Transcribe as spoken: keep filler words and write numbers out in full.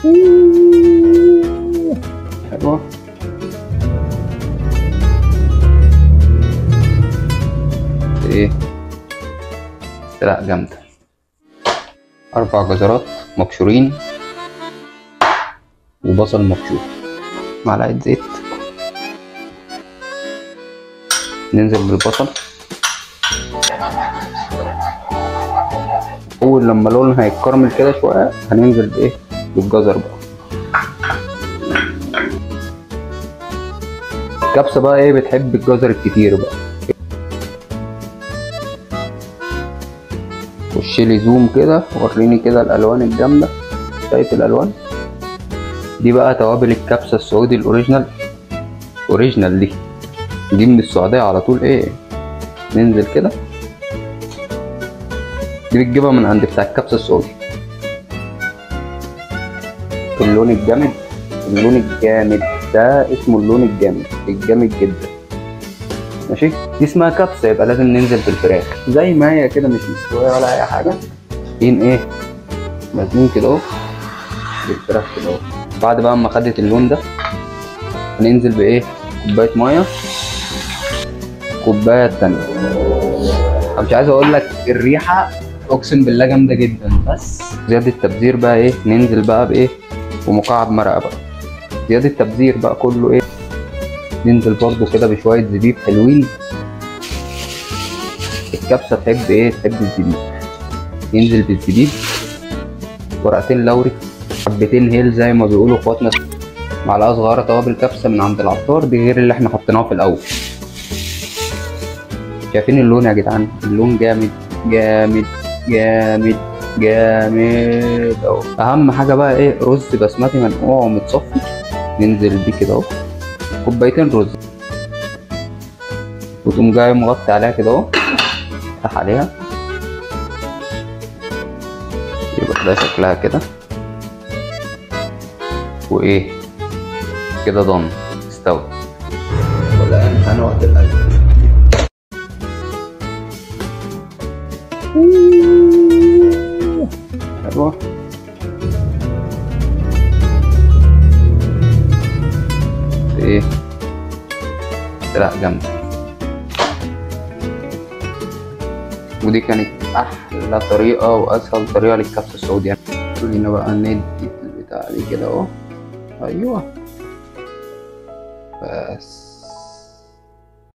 حلوة. ايه لا جامدة. أربع جزرات مبشورين وبصل مبشور، معلقة زيت، ننزل بالبصل. أول لما لونها هيتكرمل كده شوية هننزل بإيه؟ بالجزر بقى. الكبسة بقى إيه بتحب الجزر الكتير بقى. خشلي زوم كده وريني كده الألوان الجامدة، شايف الألوان دي بقى؟ توابل الكبسة السعودي الأوريجينال، أوريجينال دي دي من السعودية على طول. إيه ننزل كده، دي بتجيبها من عند بتاع الكبسة السعودي. اللون الجامد، اللون الجامد ده اسمه اللون الجامد، الجامد جدا. ماشي، دي اسمها كبسة يبقى لازم ننزل بالفراخ زي ما هي كده، مش مستوية ولا أي حاجة. فين إيه مزنين كده أهو بالفراخ كده أهو. بعد بقى ما خدت اللون ده هننزل بإيه؟ كوباية مية، كوباية تانية. أنا مش عايز أقول لك الريحة اقسم بالله جامده جدا. بس زياده تبذير بقى ايه، ننزل بقى بايه؟ ومكعب مرقه بقى. زياده تبذير بقى كله ايه، ننزل برضو كده بشويه زبيب حلوين. الكبسه تحب ايه؟ تحب الزبيب. ننزل بالزبيب، ورقتين لوري، حبتين هيل زي ما بيقولوا اخواتنا، معلقه صغيره توابل كبسه من عند العطار، دي غير اللي احنا حطيناه في الاول. شايفين اللون يا جدعان؟ اللون جامد جامد جامد جامد اهو. اهم حاجه بقى ايه؟ رز بسمتي منقوع ومتصفي، ننزل بيه كده اهو. كوبايتين رز، وتقوم جاي مغطي عليها كده اهو، افتح عليها، يبقى ده شكلها كده. وايه كده ضن استوت. والان هنوقف الاكل. حلوة. ايه لا جامدة. ودي كانت احلى طريقة واسهل طريقة للكبسة السعودية. خلينا بقى ندي البتاع دي كده اهو. ايوه بس.